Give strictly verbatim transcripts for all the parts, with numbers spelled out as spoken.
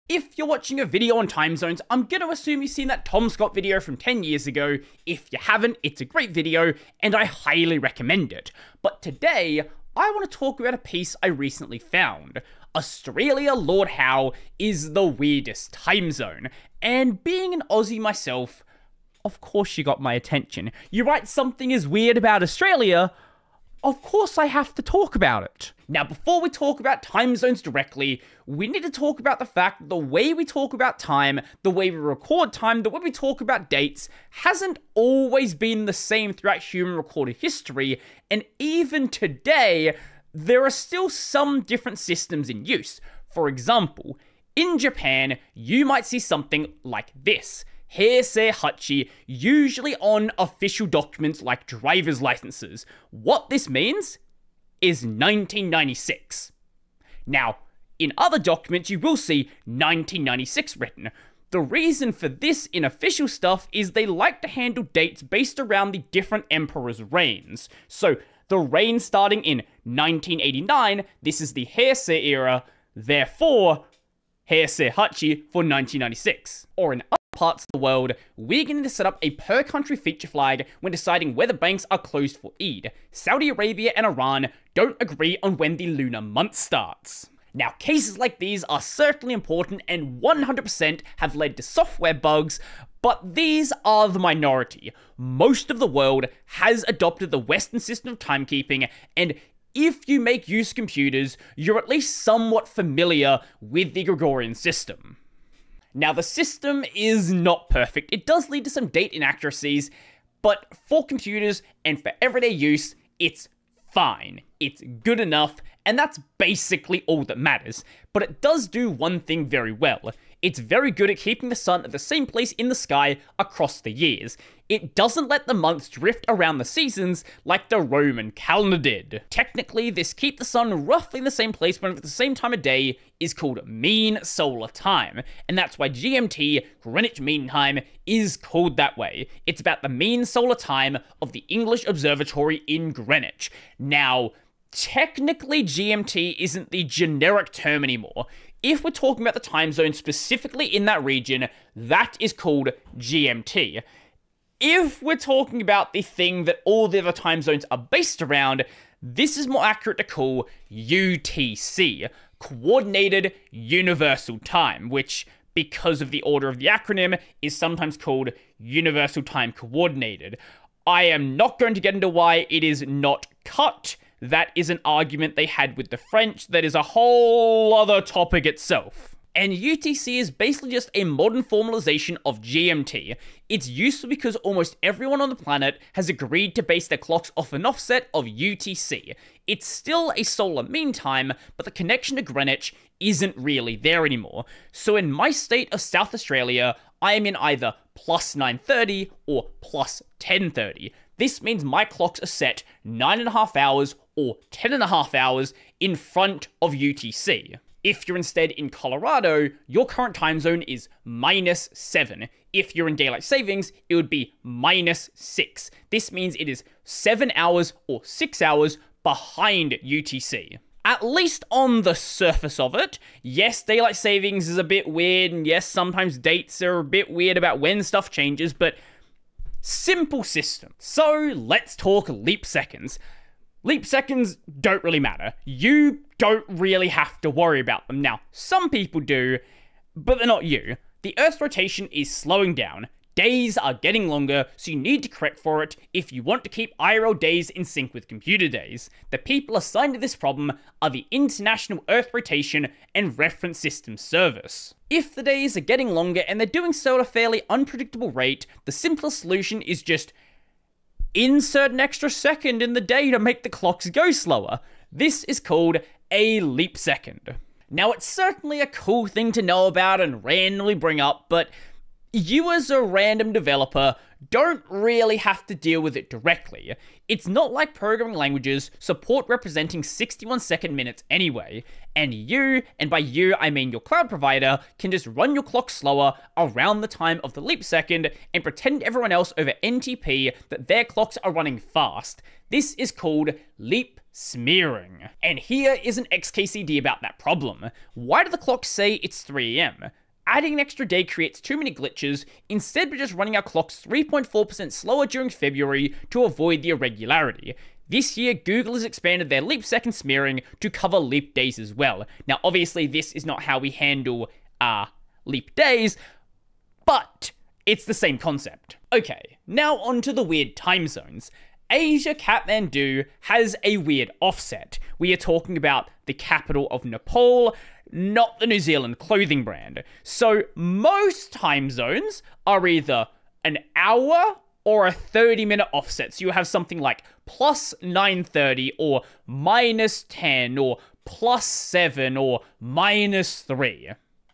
If you're watching a video on time zones, I'm gonna assume you've seen that Tom Scott video from ten years ago. If you haven't, it's a great video, and I highly recommend it. But today, I want to talk about a piece I recently found. Australia Lord Howe is the weirdest time zone, and being an Aussie myself, of course you got my attention. You write something is weird about Australia, of course I have to talk about it. Now, before we talk about time zones directly, we need to talk about the fact that the way we talk about time, the way we record time, the way we talk about dates, hasn't always been the same throughout human recorded history, and even today, there are still some different systems in use. For example, in Japan, you might see something like this. Heisei Hachi, usually on official documents like driver's licenses. What this means is nineteen ninety-six. Now, in other documents you will see nineteen ninety-six written. The reason for this in official stuff is they like to handle dates based around the different emperors' reigns. So, the reign starting in nineteen eighty-nine, this is the Heisei era, therefore, Heisei Hachi for nineteen ninety-six. Or in other parts of the world, we're going to set up a per country feature flag when deciding whether banks are closed for Eid. Saudi Arabia and Iran don't agree on when the lunar month starts. Now, cases like these are certainly important and one hundred percent have led to software bugs, but these are the minority. Most of the world has adopted the Western system of timekeeping, and if you make use of computers, you're at least somewhat familiar with the Gregorian system. Now, the system is not perfect. It does lead to some date inaccuracies, but for computers and for everyday use, it's fine. It's good enough, and that's basically all that matters. But it does do one thing very well. It's very good at keeping the sun at the same place in the sky across the years. It doesn't let the months drift around the seasons like the Roman calendar did. Technically, this keep the sun roughly in the same place but at the same time of day is called mean solar time, and that's why G M T, Greenwich Mean Time, is called that way. It's about the mean solar time of the English Observatory in Greenwich. Now, technically G M T isn't the generic term anymore. If we're talking about the time zone specifically in that region, that is called G M T. If we're talking about the thing that all the other time zones are based around, this is more accurate to call U T C, Coordinated Universal Time, which, because of the order of the acronym, is sometimes called Universal Time Coordinated. I am not going to get into why it is not cut. That is an argument they had with the French that is a whole other topic itself. And U T C is basically just a modern formalization of G M T. It's useful because almost everyone on the planet has agreed to base their clocks off an offset of U T C. It's still a solar mean time, but the connection to Greenwich isn't really there anymore. So in my state of South Australia, I am in either plus nine thirty or plus ten thirty. This means my clocks are set nine and a half hours or ten and a half hours in front of U T C. If you're instead in Colorado, your current time zone is minus seven. If you're in daylight savings, it would be minus six. This means it is seven hours or six hours behind U T C. At least on the surface of it. Yes, daylight savings is a bit weird, and yes, sometimes dates are a bit weird about when stuff changes, but simple system. So let's talk leap seconds. Leap seconds don't really matter. You don't really have to worry about them. Now, some people do, but they're not you. The Earth's rotation is slowing down. Days are getting longer, so you need to correct for it if you want to keep I R L days in sync with computer days. The people assigned to this problem are the International Earth Rotation and Reference System Service. If the days are getting longer and they're doing so at a fairly unpredictable rate, the simplest solution is just insert an extra second in the day to make the clocks go slower. This is called a leap second. Now, it's certainly a cool thing to know about and randomly bring up, but you as a random developer don't really have to deal with it directly. It's not like programming languages support representing sixty-one second minutes anyway, and you, and by you I mean your cloud provider, can just run your clock slower around the time of the leap second and pretend everyone else over N T P that their clocks are running fast. This is called leap smearing. And here is an X K C D about that problem. Why do the clocks say it's three A M? Adding an extra day creates too many glitches. Instead, we're just running our clocks three point four percent slower during February to avoid the irregularity. This year, Google has expanded their leap second smearing to cover leap days as well. Now, obviously, this is not how we handle uh, leap days, but it's the same concept. Okay, now on to the weird time zones. Asia Kathmandu has a weird offset. We are talking about the capital of Nepal, not the New Zealand clothing brand. So most time zones are either an hour or a thirty minute offset. So you have something like plus nine thirty or minus ten or plus seven or minus three.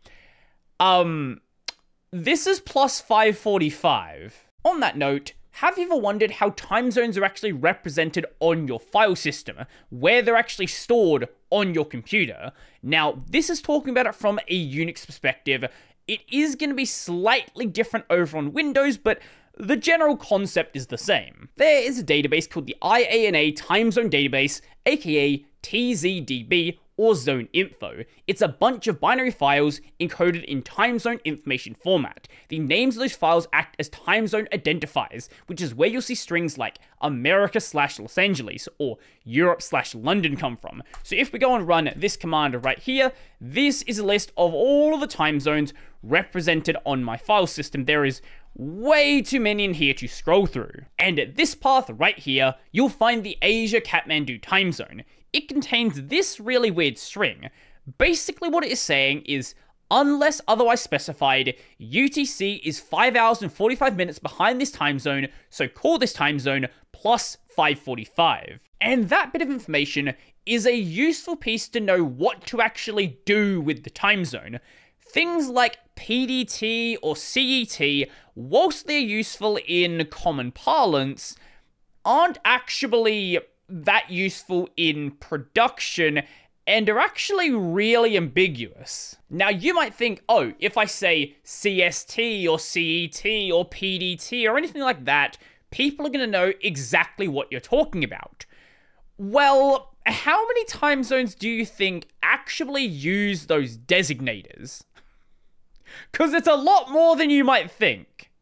Um, this is plus five forty-five. On that note, have you ever wondered how time zones are actually represented on your file system, where they're actually stored on your computer? Now, this is talking about it from a Unix perspective. It is going to be slightly different over on Windows, but the general concept is the same. There is a database called the I A N A Time Zone Database, aka T Z D B, or Zone Info. It's a bunch of binary files encoded in time zone information format. The names of those files act as time zone identifiers, which is where you'll see strings like America slash Los Angeles or Europe slash London come from. So if we go and run this command right here, this is a list of all of the time zones represented on my file system. There is way too many in here to scroll through. And at this path right here, you'll find the Asia Kathmandu time zone. It contains this really weird string. Basically what it is saying is, unless otherwise specified, U T C is five hours and forty-five minutes behind this time zone, so call this time zone plus five forty-five. And that bit of information is a useful piece to know what to actually do with the time zone. Things like P D T or C E T, whilst they're useful in common parlance, aren't actually that useful in production and are actually really ambiguous. Now you might think, oh, if I say C S T or C E T or P D T or anything like that, people are going to know exactly what you're talking about. Well, how many time zones do you think actually use those designators? Because it's a lot more than you might think.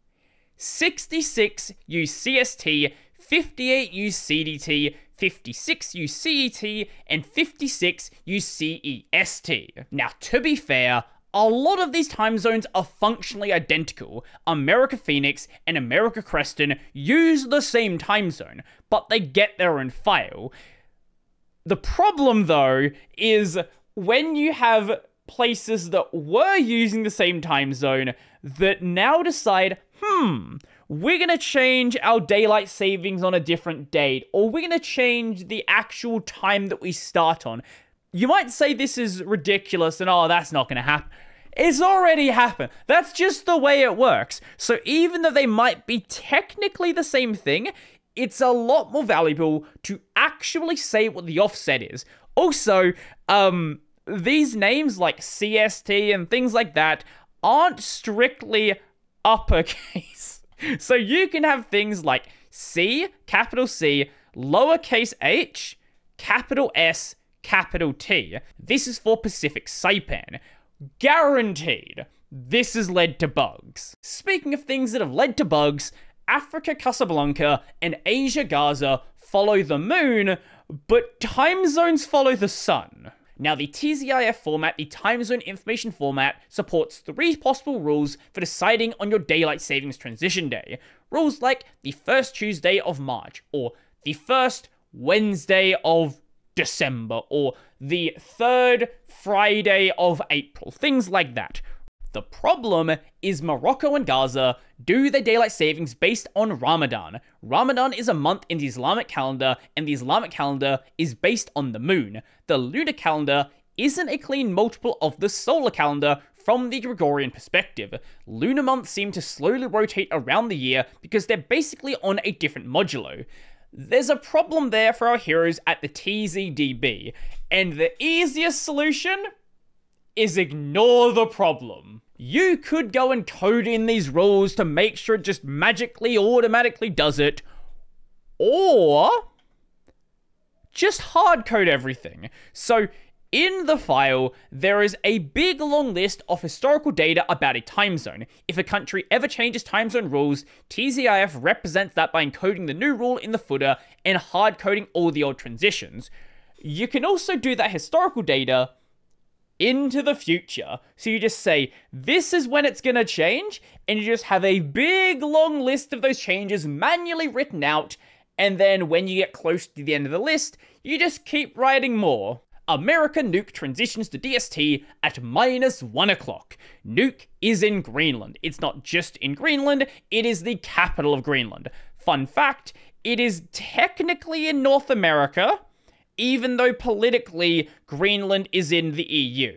sixty-six use C S T, fifty-eight use C D T, fifty-six use C E T, and fifty-six use C E S T. Now, to be fair, a lot of these time zones are functionally identical. America Phoenix and America Creston use the same time zone, but they get their own file. The problem, though, is when you have places that were using the same time zone that now decide, hmm, we're going to change our daylight savings on a different date, or we're going to change the actual time that we start on. You might say this is ridiculous and, oh, that's not going to happen. It's already happened. That's just the way it works. So even though they might be technically the same thing, it's a lot more valuable to actually say what the offset is. Also, um, these names like C S T and things like that aren't strictly uppercase. So you can have things like C, capital C, lowercase h, capital S, capital T. This is for Pacific Saipan. Guaranteed, this has led to bugs. Speaking of things that have led to bugs, Africa Casablanca and Asia Gaza follow the moon, but time zones follow the sun. Now, the T Z I F format, the time zone information format, supports three possible rules for deciding on your daylight savings transition day. Rules like the first Tuesday of March, or the first Wednesday of December, or the third Friday of April, things like that. The problem is Morocco and Gaza do their daylight savings based on Ramadan. Ramadan is a month in the Islamic calendar, and the Islamic calendar is based on the moon. The lunar calendar isn't a clean multiple of the solar calendar From the Gregorian perspective, lunar months seem to slowly rotate around the year because they're basically on a different modulo. There's a problem there for our heroes at the T Z D B, and the easiest solution is ignore the problem. You could go and code in these rules to make sure it just magically, automatically does it, or just hard code everything. So in the file, there is a big long list of historical data about a time zone. If a country ever changes time zone rules, T Z I F represents that by encoding the new rule in the footer and hard coding all the old transitions. You can also do that historical data into the future. So you just say, this is when it's gonna change, and you just have a big long list of those changes manually written out, and then when you get close to the end of the list, you just keep writing more. America Nuke transitions to D S T at minus one o'clock. Nuke is in Greenland. It's not just in Greenland, it is the capital of Greenland. Fun fact, it is technically in North America, even though politically Greenland is in the E U.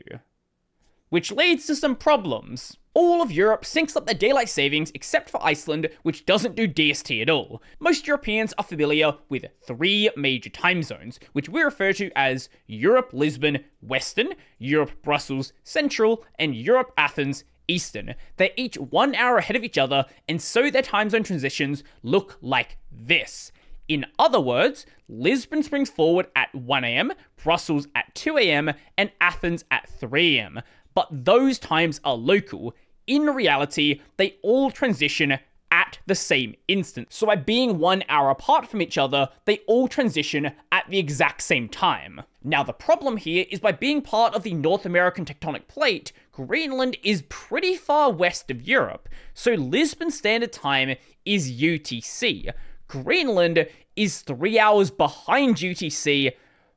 Which leads to some problems. All of Europe syncs up their daylight savings except for Iceland, which doesn't do D S T at all. Most Europeans are familiar with three major time zones, which we refer to as Europe Lisbon Western, Europe Brussels Central, and Europe Athens Eastern. They're each one hour ahead of each other, and so their time zone transitions look like this. In other words, Lisbon springs forward at one a m, Brussels at two a m, and Athens at three a m. But those times are local. In reality, they all transition at the same instant. So by being one hour apart from each other, they all transition at the exact same time. Now the problem here is by being part of the North American tectonic plate, Greenland is pretty far west of Europe. So Lisbon Standard Time is U T C. Greenland is three hours behind U T C,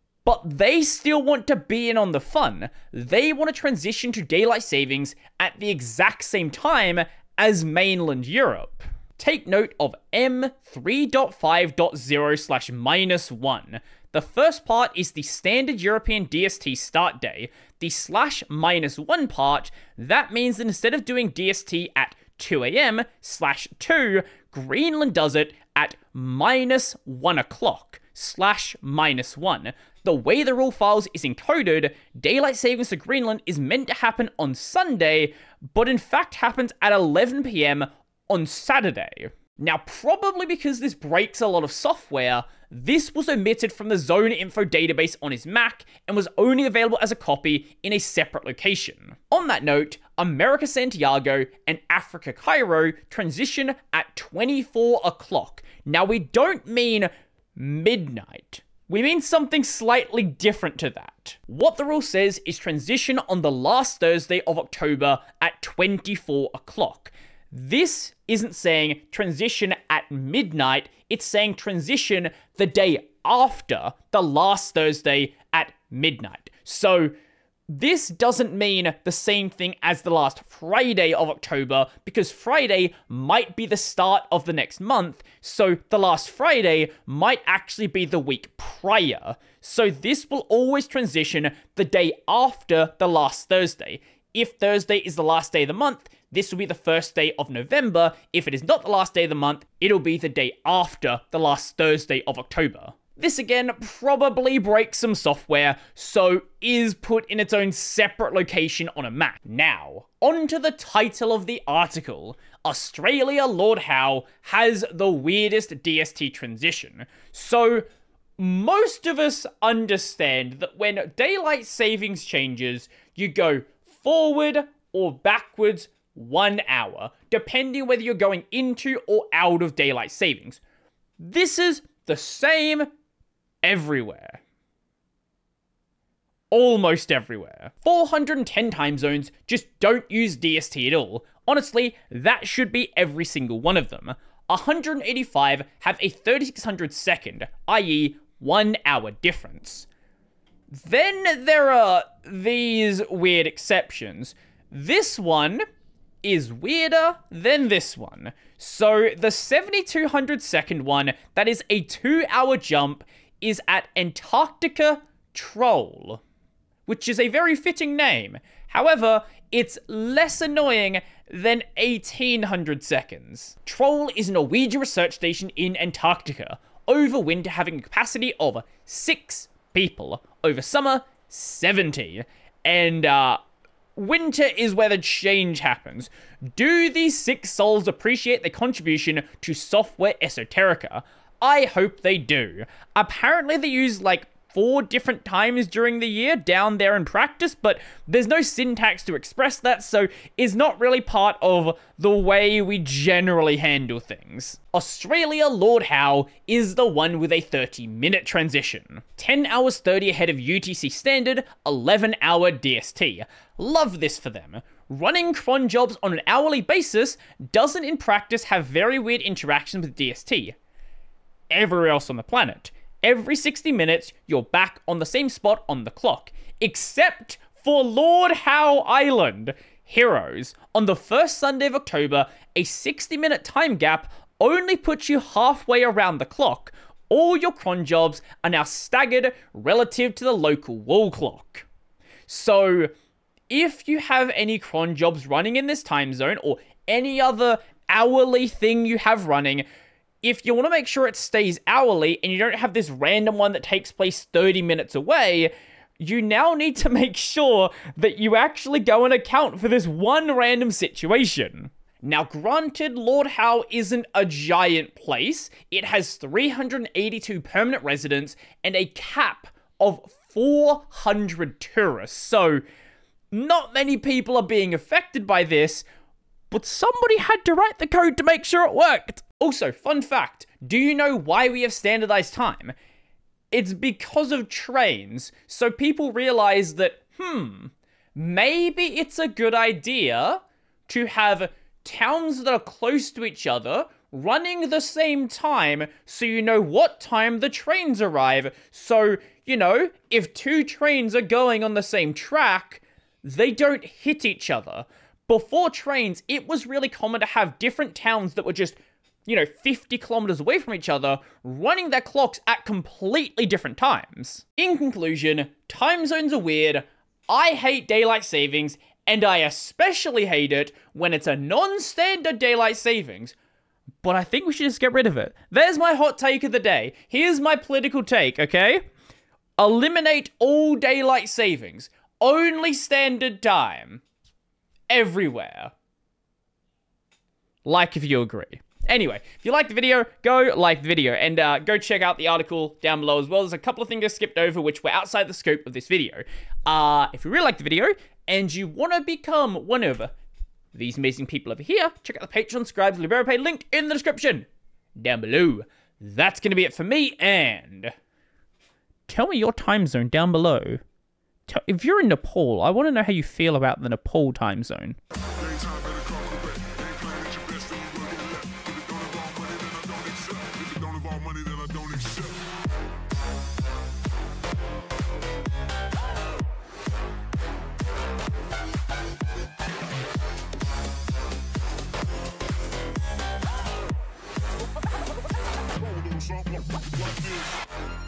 but they still want to be in on the fun. They want to transition to daylight savings at the exact same time as mainland Europe. Take note of M three point five point zero slash minus one. The first part is the standard European D S T start day. The slash minus one part, that means that instead of doing D S T at two a m slash two, Greenland does it at minus one o'clock slash minus one. The way the rule files is encoded, daylight savings to Greenland is meant to happen on Sunday, but in fact happens at eleven p m on Saturday. Now, probably because this breaks a lot of software, this was omitted from the Zone Info database on his Mac and was only available as a copy in a separate location. On that note, America Santiago and Africa Cairo transition at twenty-four o'clock. Now, we don't mean midnight. We mean something slightly different to that. What the rule says is transition on the last Thursday of October at twenty-four o'clock. This isn't saying transition at midnight, it's saying transition the day after the last Thursday at midnight. So this doesn't mean the same thing as the last Friday of October, because Friday might be the start of the next month, so the last Friday might actually be the week prior. So this will always transition the day after the last Thursday. If Thursday is the last day of the month, this will be the first day of November. If it is not the last day of the month, it'll be the day after the last Thursday of October. This again probably breaks some software, so is put in its own separate location on a Mac. Now, on to the title of the article. Australia Lord Howe has the weirdest D S T transition. So, most of us understand that when daylight savings changes, you go forward or backwards one hour, depending whether you're going into or out of daylight savings. This is the same everywhere. Almost everywhere. four hundred ten time zones just don't use D S T at all. Honestly, that should be every single one of them. one hundred eighty-five have a thirty-six hundred second, that is one hour difference. Then there are these weird exceptions. This one is weirder than this one. So the seventy-two hundred second one, that is a two hour jump, is at Antarctica Troll, which is a very fitting name. However, it's less annoying than eighteen hundred seconds. Troll is a Norwegian research station in Antarctica. Over winter, having a capacity of six people. Over summer, seventy. And, uh, winter is where the change happens. Do these six souls appreciate their contribution to software esoterica? I hope they do. Apparently they use, like, four different times during the year down there in practice, but there's no syntax to express that, so it's not really part of the way we generally handle things. Australia Lord Howe is the one with a thirty minute transition. ten hours thirty ahead of U T C standard, eleven hour D S T. Love this for them. Running cron jobs on an hourly basis doesn't in practice have very weird interactions with D S T. Everywhere else on the planet. Every sixty minutes, you're back on the same spot on the clock. Except for Lord Howe Island. Heroes. On the first Sunday of October, a sixty minute time gap only puts you halfway around the clock. All your cron jobs are now staggered relative to the local wall clock. So, if you have any cron jobs running in this time zone, or any other hourly thing you have running, if you want to make sure it stays hourly and you don't have this random one that takes place thirty minutes away, you now need to make sure that you actually go and account for this one random situation. Now, granted, Lord Howe isn't a giant place. It has three hundred eighty-two permanent residents and a cap of four hundred tourists. So, not many people are being affected by this, but somebody had to write the code to make sure it worked. Also, fun fact, do you know why we have standardized time? It's because of trains. So people realize that, hmm, maybe it's a good idea to have towns that are close to each other running the same time so you know what time the trains arrive. So, you know, if two trains are going on the same track, they don't hit each other. Before trains, it was really common to have different towns that were just, you know, fifty kilometers away from each other, running their clocks at completely different times. In conclusion, time zones are weird, I hate daylight savings, and I especially hate it when it's a non-standard daylight savings. But I think we should just get rid of it. There's my hot take of the day. Here's my political take, okay? Eliminate all daylight savings. Only standard time. Everywhere. Like if you agree. Anyway, if you like the video, go like the video, and uh, go check out the article down below as well. There's a couple of things I skipped over which were outside the scope of this video. Uh, if you really like the video, and you want to become one of these amazing people over here, check out the Patreon, Scribes, LiberaPay, linked in the description down below. That's going to be it for me, and tell me your time zone down below. If you're in Nepal, I want to know how you feel about the Nepal time zone. Like this.